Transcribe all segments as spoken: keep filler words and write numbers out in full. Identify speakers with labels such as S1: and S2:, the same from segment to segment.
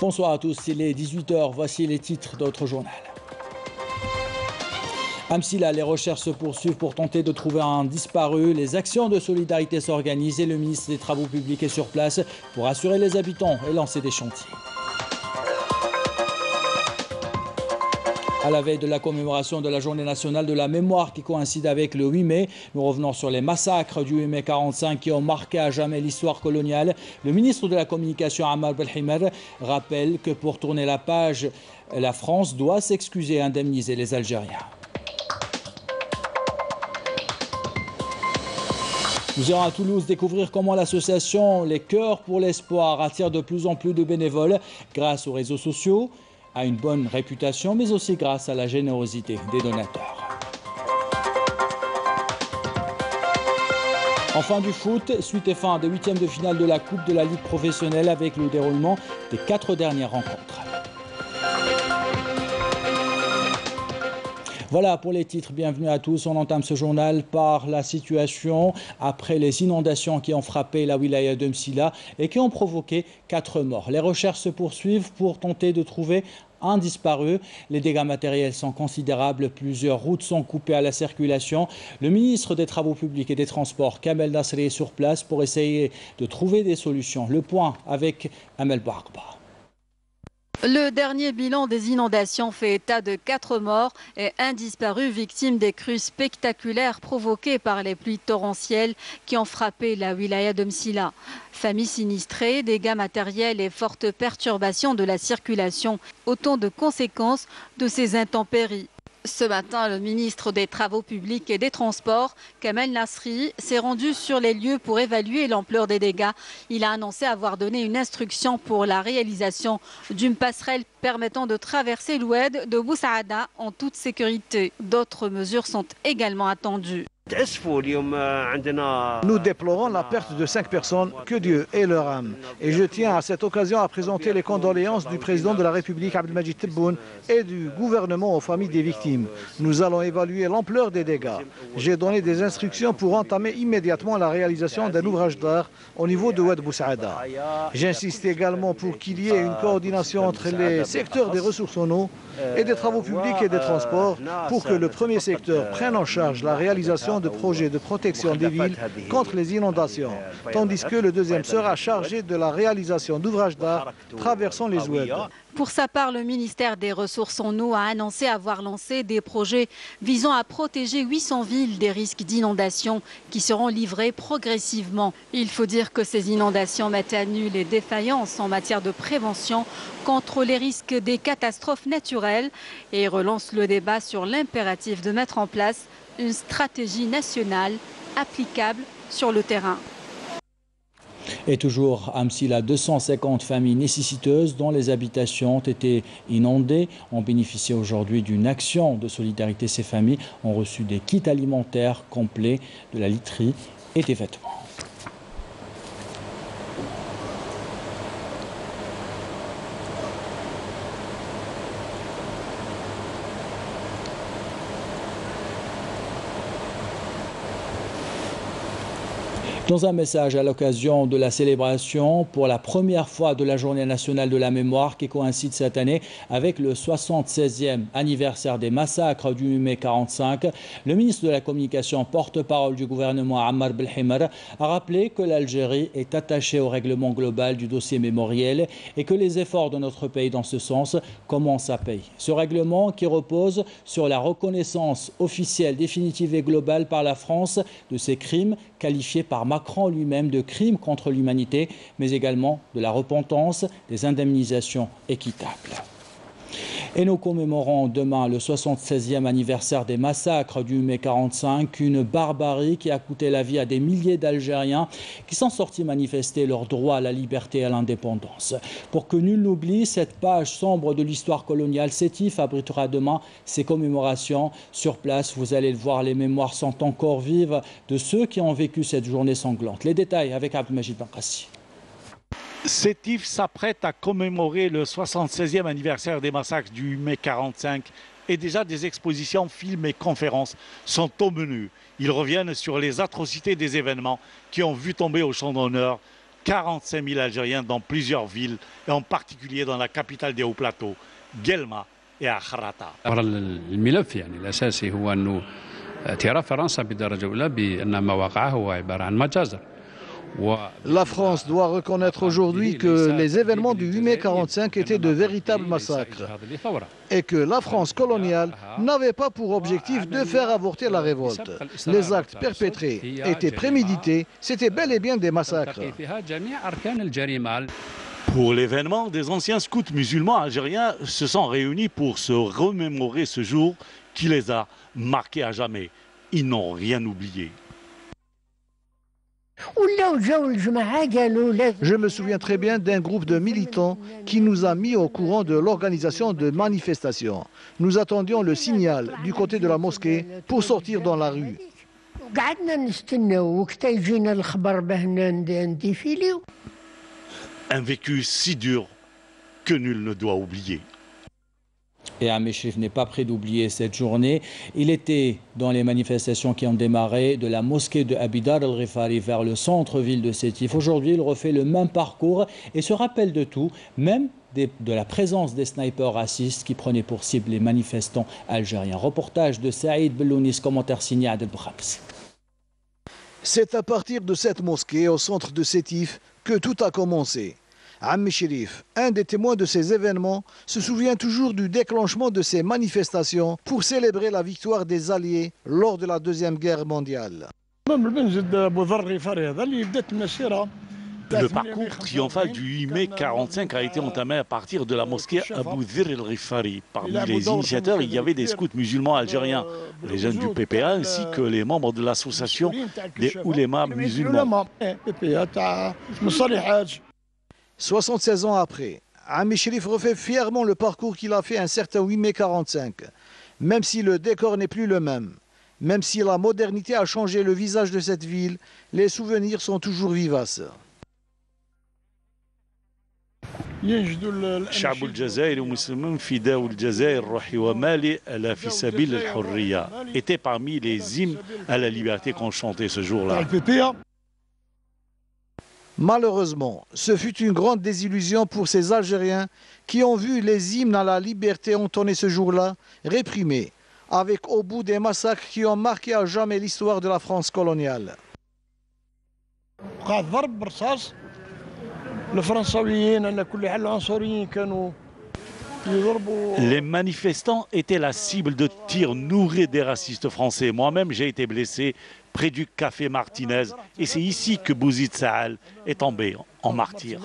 S1: Bonsoir à tous, il est dix-huit heures, voici les titres d'autres journal. À Msila, les recherches se poursuivent pour tenter de trouver un disparu. Les actions de solidarité s'organisent et le ministre des Travaux publics est sur place pour assurer les habitants et lancer des chantiers. À la veille de la commémoration de la Journée nationale de la mémoire qui coïncide avec le huit mai, nous revenons sur les massacres du huit mai quarante-cinq qui ont marqué à jamais l'histoire coloniale. Le ministre de la Communication, Ammar Belhimer, rappelle que pour tourner la page, la France doit s'excuser et indemniser les Algériens. Nous irons à Toulouse découvrir comment l'association Les Cœurs pour l'Espoir attire de plus en plus de bénévoles grâce aux réseaux sociaux, à une bonne réputation, mais aussi grâce à la générosité des donateurs. Enfin du foot, suite et fin des huitièmes de finale de la Coupe de la Ligue professionnelle avec le déroulement des quatre dernières rencontres. Voilà pour les titres, bienvenue à tous. On entame ce journal par la situation après les inondations qui ont frappé la wilaya de Msila et qui ont provoqué quatre morts. Les recherches se poursuivent pour tenter de trouver un disparu. Les dégâts matériels sont considérables, plusieurs routes sont coupées à la circulation. Le ministre des Travaux publics et des Transports, Kamel Nasri, est sur place pour essayer de trouver des solutions. Le point avec Amel Barba.
S2: Le dernier bilan des inondations fait état de quatre morts et un disparu victime des crues spectaculaires provoquées par les pluies torrentielles qui ont frappé la wilaya de Msila. Familles sinistrées, dégâts matériels et fortes perturbations de la circulation, autant de conséquences de ces intempéries. Ce matin, le ministre des Travaux publics et des Transports, Kamel Nasri, s'est rendu sur les lieux pour évaluer l'ampleur des dégâts. Il a annoncé avoir donné une instruction pour la réalisation d'une passerelle permettant de traverser l'oued de Boussaada en toute sécurité. D'autres mesures sont également attendues.
S3: Nous déplorons la perte de cinq personnes, que Dieu ait leur âme. Et je tiens à cette occasion à présenter les condoléances du président de la République, Abdelmajid Tebboune, et du gouvernement aux familles des victimes. Nous allons évaluer l'ampleur des dégâts. J'ai donné des instructions pour entamer immédiatement la réalisation d'un ouvrage d'art au niveau de Oued Boussaada. J'insiste également pour qu'il y ait une coordination entre les secteurs des ressources en eau et des travaux publics et des transports pour que le premier secteur prenne en charge la réalisation de projets de protection des villes contre les inondations, tandis que le deuxième sera chargé de la réalisation d'ouvrages d'art traversant les oueds.
S2: Pour sa part, le ministère des Ressources en eau a annoncé avoir lancé des projets visant à protéger huit cents villes des risques d'inondation qui seront livrés progressivement. Il faut dire que ces inondations mettent à nu les défaillances en matière de prévention contre les risques des catastrophes naturelles et relancent le débat sur l'impératif de mettre en place une stratégie nationale applicable sur le terrain.
S1: Et toujours à Msila, deux cent cinquante familles nécessiteuses dont les habitations ont été inondées ont bénéficié aujourd'hui d'une action de solidarité. Ces familles ont reçu des kits alimentaires complets, de la literie et des vêtements. Dans un message à l'occasion de la célébration pour la première fois de la Journée nationale de la mémoire qui coïncide cette année avec le soixante-seizième anniversaire des massacres du huit mai quarante-cinq, le ministre de la Communication, porte-parole du gouvernement Ammar Belhimer, a rappelé que l'Algérie est attachée au règlement global du dossier mémoriel et que les efforts de notre pays dans ce sens commencent à payer. Ce règlement qui repose sur la reconnaissance officielle, définitive et globale par la France de ces crimes qualifiés par Macron lui-même de crimes contre l'humanité, mais également de la repentance, des indemnisations équitables. Et nous commémorons demain le soixante-seizième anniversaire des massacres du huit mai quarante-cinq, une barbarie qui a coûté la vie à des milliers d'Algériens qui sont sortis manifester leur droit à la liberté et à l'indépendance. Pour que nul n'oublie cette page sombre de l'histoire coloniale, Sétif abritera demain ces commémorations. Sur place, vous allez le voir, les mémoires sont encore vives de ceux qui ont vécu cette journée sanglante. Les détails avec Abdelmajid Bankassi.
S4: Sétif s'apprête à commémorer le soixante-seizième anniversaire des massacres du huit mai quarante-cinq et déjà des expositions, films et conférences sont au menu. Ils reviennent sur les atrocités des événements qui ont vu tomber au champ d'honneur quarante-cinq mille Algériens dans plusieurs villes, et en particulier dans la capitale des Hauts-Plateaux, Guelma et à Kharata.
S5: الملف يعني الأساسي هو أنه اعتراف فرنسا بدرجة أولى بأن ما وقع هو عبارة عن مجازر.
S3: La France doit reconnaître aujourd'hui que les événements du huit mai quarante-cinq étaient de véritables massacres et que la France coloniale n'avait pas pour objectif de faire avorter la révolte. Les actes perpétrés étaient prémédités, c'était bel et bien des massacres.
S4: Pour l'événement, des anciens scouts musulmans algériens se sont réunis pour se remémorer ce jour qui les a marqués à jamais. Ils n'ont rien oublié.
S3: Je me souviens très bien d'un groupe de militants qui nous a mis au courant de l'organisation de manifestations. Nous attendions le signal du côté de la mosquée pour sortir dans la rue.
S4: Un vécu si dur que nul ne doit oublier.
S1: Et Ahmed Cherif n'est pas prêt d'oublier cette journée. Il était dans les manifestations qui ont démarré de la mosquée de Abidar el-Ghifari vers le centre-ville de Sétif. Aujourd'hui, il refait le même parcours et se rappelle de tout, même des, de la présence des snipers racistes qui prenaient pour cible les manifestants algériens. Reportage de Saïd Bellounis, commentaire signé Adel Boukhams.
S3: C'est à partir de cette mosquée au centre de Sétif que tout a commencé. Ahmed Cherif, un des témoins de ces événements, se souvient toujours du déclenchement de ces manifestations pour célébrer la victoire des Alliés lors de la Deuxième Guerre mondiale.
S4: Le parcours triomphal du huit mai quarante-cinq a été entamé à partir de la mosquée Abou Dhir el-Ghifari. Parmi les initiateurs, il y avait des scouts musulmans algériens, les jeunes du P P A ainsi que les membres de l'association des oulémas musulmans.
S3: soixante-seize ans après, Ahmed Cherif refait fièrement le parcours qu'il a fait un certain huit mai quarante-cinq. Même si le décor n'est plus le même, même si la modernité a changé le visage de cette ville, les souvenirs sont toujours vivaces.
S4: شعب الجزائر ومسلمون فداء الجزائر روحي ومالي ألا في سبيل الحرية était parmi les hymnes à la liberté qu'on chantait ce jour-là.
S3: Malheureusement, ce fut une grande désillusion pour ces Algériens qui ont vu les hymnes à la liberté entonnés ce jour-là réprimés, avec au bout des massacres qui ont marqué à jamais l'histoire de la France coloniale.
S4: Les manifestants étaient la cible de tirs nourris des racistes français. Moi-même, j'ai été blessé près du café Martinez. Et c'est ici que Bouzid Saal est tombé en martyr.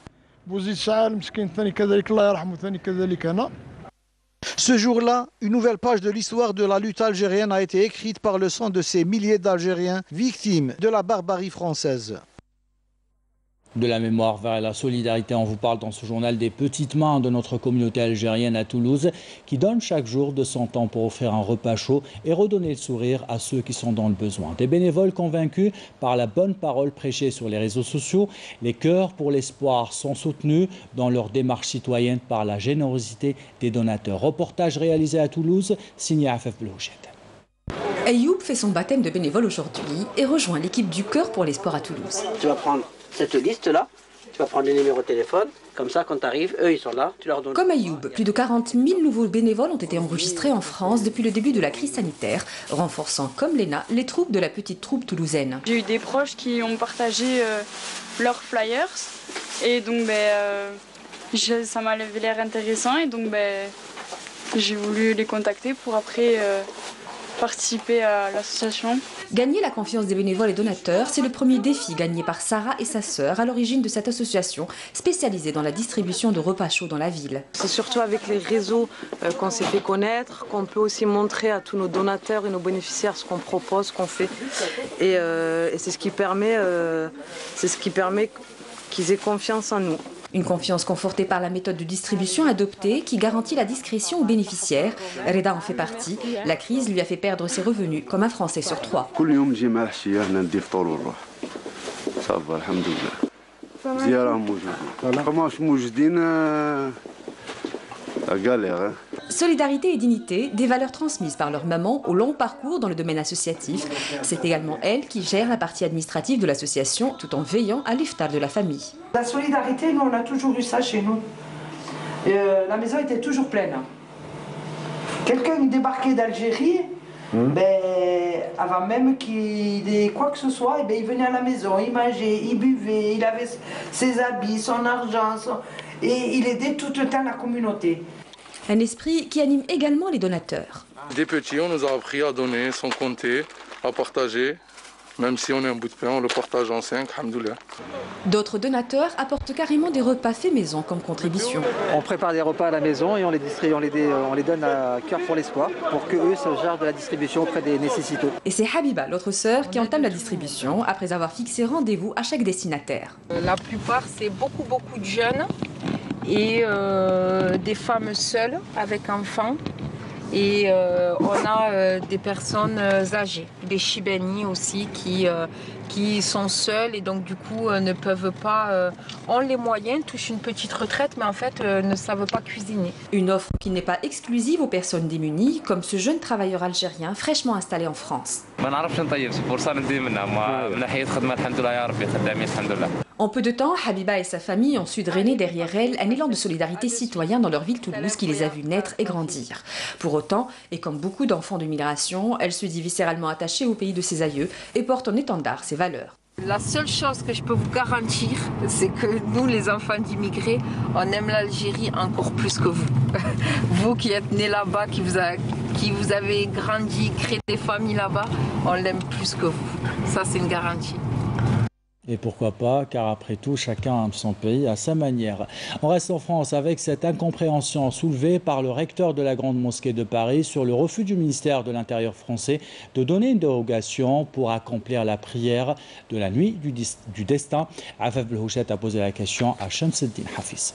S3: Ce jour-là, une nouvelle page de l'histoire de la lutte algérienne a été écrite par le sang de ces milliers d'Algériens victimes de la barbarie française.
S1: De la mémoire vers la solidarité, on vous parle dans ce journal des petites mains de notre communauté algérienne à Toulouse qui donnent chaque jour de son temps pour offrir un repas chaud et redonner le sourire à ceux qui sont dans le besoin. Des bénévoles convaincus par la bonne parole prêchée sur les réseaux sociaux, les cœurs pour l'espoir sont soutenus dans leur démarche citoyenne par la générosité des donateurs. Reportage réalisé à Toulouse, signé Afef Blouchet.
S6: Ayoub fait son baptême de bénévole aujourd'hui et rejoint l'équipe du Cœur pour l'espoir à Toulouse.
S7: Tu vas prendre cette liste-là, tu vas prendre les numéros de téléphone, comme ça quand tu arrives, eux ils sont là, tu leur donnes.
S6: Comme Ayoub, plus de quarante mille nouveaux bénévoles ont été enregistrés en France depuis le début de la crise sanitaire, renforçant comme l'E N A les troupes de la petite troupe toulousaine.
S8: J'ai eu des proches qui ont partagé euh, leurs flyers et donc ben, euh, je, ça m'avait l'air intéressant et donc ben, j'ai voulu les contacter pour après euh, participer à l'association.
S6: Gagner la confiance des bénévoles et donateurs, c'est le premier défi gagné par Sarah et sa sœur à l'origine de cette association spécialisée dans la distribution de repas chauds dans la ville.
S9: C'est surtout avec les réseaux euh, qu'on s'est fait connaître, qu'on peut aussi montrer à tous nos donateurs et nos bénéficiaires ce qu'on propose, ce qu'on fait. Et, euh, et c'est ce qui permet, euh, c'est ce qui permet qu'ils aient confiance en nous.
S6: Une confiance confortée par la méthode de distribution adoptée qui garantit la discrétion aux bénéficiaires. Reda en fait partie. La crise lui a fait perdre ses revenus comme un Français sur trois. Solidarité et dignité, des valeurs transmises par leur maman au long parcours dans le domaine associatif. C'est également elle qui gère la partie administrative de l'association tout en veillant à l'iftar de la famille.
S9: La solidarité, nous on a toujours eu ça chez nous. Euh, la maison était toujours pleine. Quelqu'un débarquait d'Algérie, mmh. ben, avant même qu'il ait quoi que ce soit, ben, il venait à la maison, il mangeait, il buvait, il avait ses habits, son argent, son... et il aidait tout le temps la communauté.
S6: Un esprit qui anime également les donateurs.
S10: Des petits, on nous a appris à donner, sans compter, à partager. Même si on est un bout de pain, on le partage en cinq, alhamdoulilah.
S6: D'autres donateurs apportent carrément des repas faits maison comme contribution.
S11: On prépare des repas à la maison et on les, distribue, on les, on les donne à Cœur pour l'Espoir pour qu'eux se chargent de la distribution auprès des nécessiteux.
S6: Et c'est Habiba, l'autre sœur, qui entame la distribution après avoir fixé rendez-vous à chaque destinataire.
S12: La plupart, c'est beaucoup, beaucoup de jeunes et euh, des femmes seules avec enfants. Et euh, on a euh, des personnes âgées, des Chibani aussi qui, euh, qui sont seules et donc du coup euh, ne peuvent pas, euh, ont les moyens, touchent une petite retraite mais en fait euh, ne savent pas cuisiner.
S6: Une offre qui n'est pas exclusive aux personnes démunies comme ce jeune travailleur algérien fraîchement installé en France. En peu de temps, Habiba et sa famille ont su drainer derrière elle un élan de solidarité citoyen dans leur ville Toulouse qui les a vus naître et grandir. Pour autant, et comme beaucoup d'enfants de migration, elle se dit viscéralement attachée au pays de ses aïeux et porte en étendard ses valeurs.
S12: La seule chose que je peux vous garantir, c'est que nous, les enfants d'immigrés, on aime l'Algérie encore plus que vous. Vous qui êtes nés là-bas, qui vous, a, qui vous avez grandi, créé des familles là-bas, on l'aime plus que vous. Ça, c'est une garantie.
S1: Et pourquoi pas, car après tout, chacun aime son pays à sa manière. On reste en France avec cette incompréhension soulevée par le recteur de la Grande Mosquée de Paris sur le refus du ministère de l'Intérieur français de donner une dérogation pour accomplir la prière de la nuit du, du destin. Afaf Belhouchet a posé la question à Shamseddin Hafiz.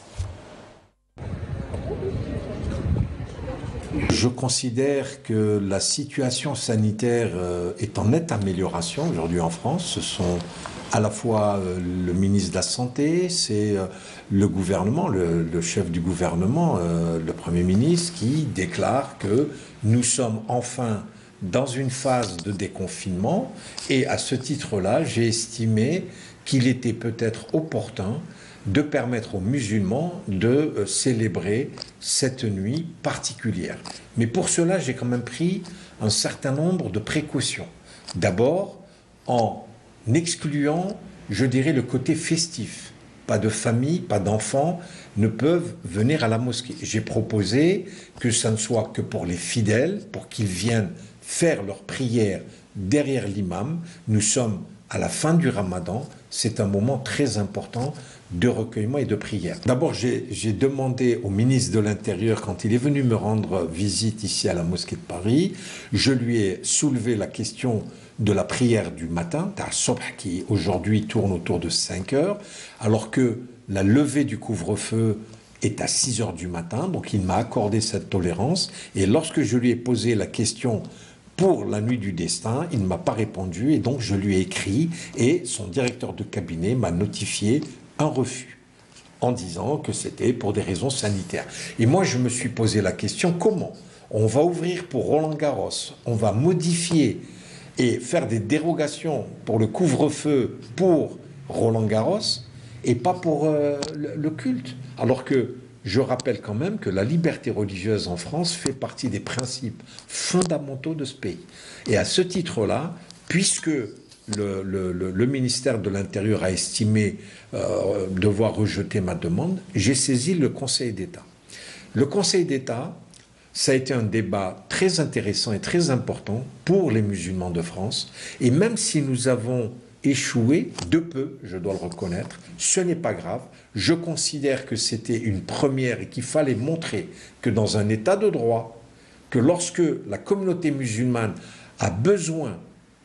S13: Je considère que la situation sanitaire est en nette amélioration aujourd'hui en France. Ce sont à la fois le ministre de la Santé, c'est le gouvernement, le, le chef du gouvernement, euh, le Premier ministre, qui déclare que nous sommes enfin dans une phase de déconfinement. Et à ce titre-là, j'ai estimé qu'il était peut-être opportun de permettre aux musulmans de euh, célébrer cette nuit particulière. Mais pour cela, j'ai quand même pris un certain nombre de précautions. D'abord, en n'excluant, je dirais, le côté festif. Pas de famille, pas d'enfants ne peuvent venir à la mosquée. J'ai proposé que ça ne soit que pour les fidèles, pour qu'ils viennent faire leur prière derrière l'imam. Nous sommes à la fin du ramadan, c'est un moment très important de recueillement et de prière. D'abord, j'ai demandé au ministre de l'Intérieur, quand il est venu me rendre visite ici à la mosquée de Paris, je lui ai soulevé la question de la prière du matin, Ta'as-Sobh, qui aujourd'hui tourne autour de cinq heures, alors que la levée du couvre-feu est à six heures du matin, donc il m'a accordé cette tolérance. Et lorsque je lui ai posé la question pour la nuit du destin, il ne m'a pas répondu, et donc je lui ai écrit, et son directeur de cabinet m'a notifié un refus, en disant que c'était pour des raisons sanitaires. Et moi, je me suis posé la question, comment on va ouvrir pour Roland-Garros, on va modifier et faire des dérogations pour le couvre-feu pour Roland-Garros et pas pour euh, le, le culte. Alors que je rappelle quand même que la liberté religieuse en France fait partie des principes fondamentaux de ce pays. Et à ce titre-là, puisque le, le, le, le ministère de l'Intérieur a estimé euh, devoir rejeter ma demande, j'ai saisi le Conseil d'État. Le Conseil d'État, ça a été un débat très intéressant et très important pour les musulmans de France. Et même si nous avons échoué, de peu, je dois le reconnaître, ce n'est pas grave. Je considère que c'était une première et qu'il fallait montrer que dans un état de droit, que lorsque la communauté musulmane a besoin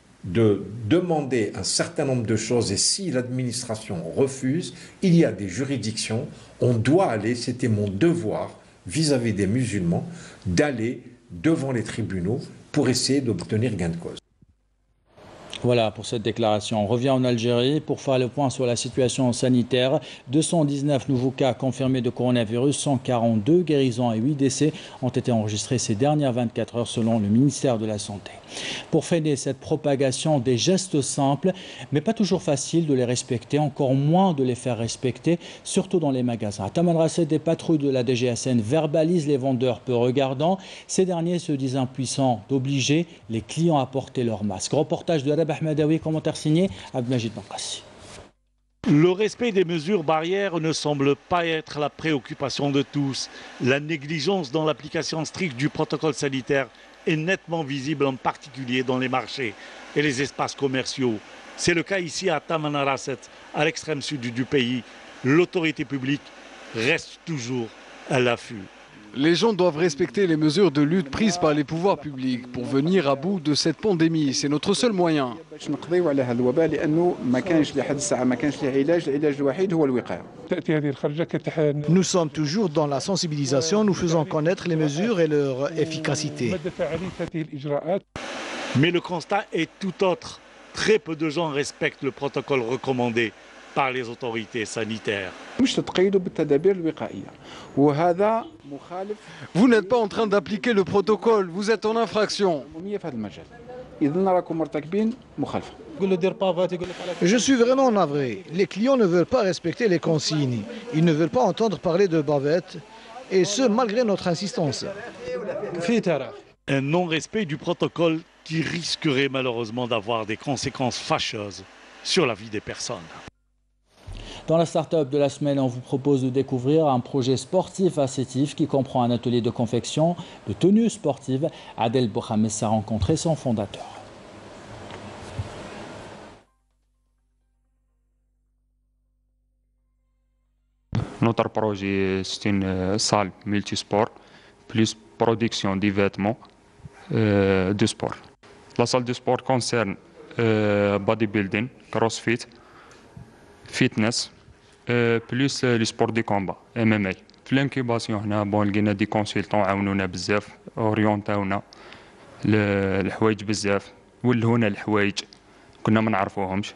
S13: de demander un certain nombre de choses et si l'administration refuse, il y a des juridictions, on doit aller, c'était mon devoir vis-à-vis des musulmans, d'aller devant les tribunaux pour essayer d'obtenir gain de cause.
S1: Voilà pour cette déclaration. On revient en Algérie pour faire le point sur la situation sanitaire. deux cent dix-neuf nouveaux cas confirmés de coronavirus, cent quarante-deux guérisons et huit décès ont été enregistrés ces dernières vingt-quatre heures selon le ministère de la Santé. Pour freiner cette propagation, des gestes simples, mais pas toujours facile de les respecter, encore moins de les faire respecter, surtout dans les magasins. À Taman Rasset, des patrouilles de la D G S N verbalisent les vendeurs peu regardants. Ces derniers se disent impuissants d'obliger les clients à porter leur masque. Reportage de Rabah Ahmadawi, commentaire signé Abdelmajid Nankassi.
S4: Le respect des mesures barrières ne semble pas être la préoccupation de tous. La négligence dans l'application stricte du protocole sanitaire est nettement visible, en particulier dans les marchés et les espaces commerciaux. C'est le cas ici à Taman Rasset, à l'extrême sud du pays. L'autorité publique reste toujours à l'affût.
S14: Les gens doivent respecter les mesures de lutte prises par les pouvoirs publics pour venir à bout de cette pandémie. C'est notre seul moyen.
S3: Nous sommes toujours dans la sensibilisation, nous faisons connaître les mesures et leur efficacité.
S4: Mais le constat est tout autre. Très peu de gens respectent le protocole recommandé par les autorités sanitaires.
S14: Vous n'êtes pas en train d'appliquer le protocole, vous êtes en infraction.
S3: Je suis vraiment navré. Les clients ne veulent pas respecter les consignes. Ils ne veulent pas entendre parler de bavette, et ce malgré notre insistance.
S4: Un non-respect du protocole qui risquerait malheureusement d'avoir des conséquences fâcheuses sur la vie des personnes.
S1: Dans la start-up de la semaine, on vous propose de découvrir un projet sportif assistif qui comprend un atelier de confection de tenues sportives. Adel Bouhamès a rencontré son fondateur.
S15: Notre projet, c'est une salle multisport, plus production de vêtements euh, de sport. La salle de sport concerne euh, bodybuilding, crossfit, fitness, euh, plus le sport de combat, M M A. في الانكيباسيون هنا بون لقينا دي كونسلتون عاونونا بزاف، اورينتاونا الحوايج بزاف، ولهونا الحوايج كنا ما نعرفوهمش.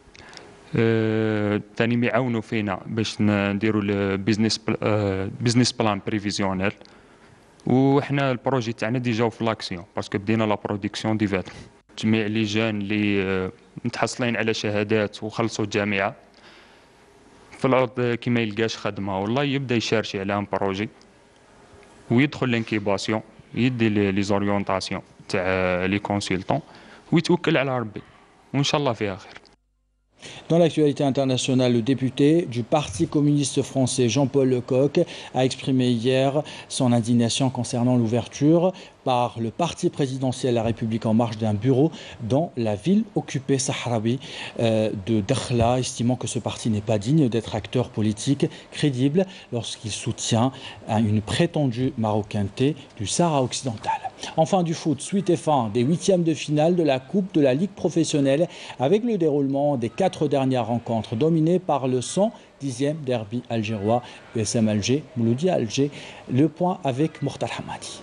S15: ثاني ما يعاونوا فينا باش نديروا البيزنس بيزنس بلان بريفيزيونيل، وحنا البروجي تاعنا ديجا في لاكسيون باسكو بدينا لا برودكسيون دي فيتر. جميع لي جان اللي متحصلين على شهادات وخلصوا الجامعه في الارض كي ما يلقاش خدمه والله يبدا يشارشي على ان بروجي ويدخل لانكيباسيون، يدي لي زوريونطاسيون تاع لي كونسلتون ويتوكل على ربي وان شاء الله فيها خير.
S1: Dans l'actualité internationale, le député du Parti communiste français Jean-Paul Lecoq a exprimé hier son indignation concernant l'ouverture par le parti présidentiel La République En Marche d'un bureau dans la ville occupée sahraoui euh, de Dakhla, estimant que ce parti n'est pas digne d'être acteur politique crédible lorsqu'il soutient une prétendue marocanité du Sahara occidental. Enfin du foot, suite et fin des huitièmes de finale de la Coupe de la Ligue professionnelle avec le déroulement des quatre dernières rencontres dominées par le cent dixième derby algérois U S M Alger, Mouloudi Alger. Le point avec Mokhtar Hamadi.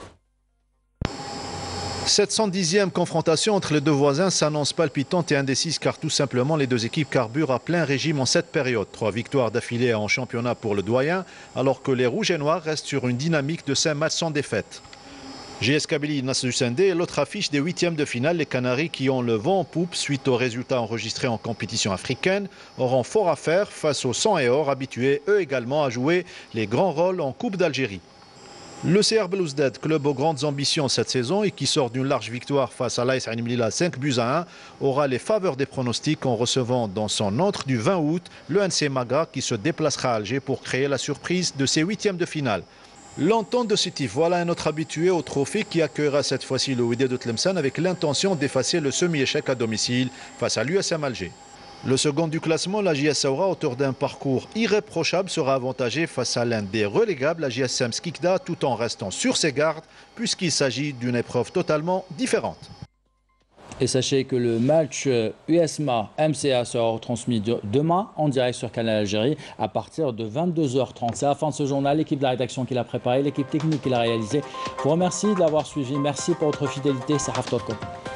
S16: Cette cent dixième confrontation entre les deux voisins s'annonce palpitante et indécise car tout simplement les deux équipes carburent à plein régime en cette période. Trois victoires d'affilée en championnat pour le doyen alors que les Rouges et Noirs restent sur une dynamique de cinq matchs sans défaite. J S Kabylie Nasser Sendé est l'autre affiche des huitièmes de finale. Les Canaries qui ont le vent en poupe suite aux résultats enregistrés en compétition africaine auront fort à faire face aux sang et or habitués eux également à jouer les grands rôles en Coupe d'Algérie. Le C R Belouizdad, club aux grandes ambitions cette saison et qui sort d'une large victoire face à l'A S Ain Mlila cinq buts à un, aura les faveurs des pronostics en recevant dans son antre du vingt août le N C Magra qui se déplacera à Alger pour créer la surprise de ses huitièmes de finale. L'entente de Sétif, voilà un autre habitué au trophée qui accueillera cette fois-ci le Wydad de Tlemcen avec l'intention d'effacer le semi-échec à domicile face à l'U S M Alger. Le second du classement, la J S Saoura, auteur d'un parcours irréprochable, sera avantagé face à l'un des relégables, la J S M Skikda, tout en restant sur ses gardes, puisqu'il s'agit d'une épreuve totalement différente.
S1: Et sachez que le match U S M A M C A sera retransmis demain en direct sur Canal Algérie à partir de vingt-deux heures trente. C'est la fin de ce journal. L'équipe de la rédaction qui l'a préparé, l'équipe technique qui l'a réalisé. Je vous remercie de l'avoir suivi. Merci pour votre fidélité. Sahaf Totko.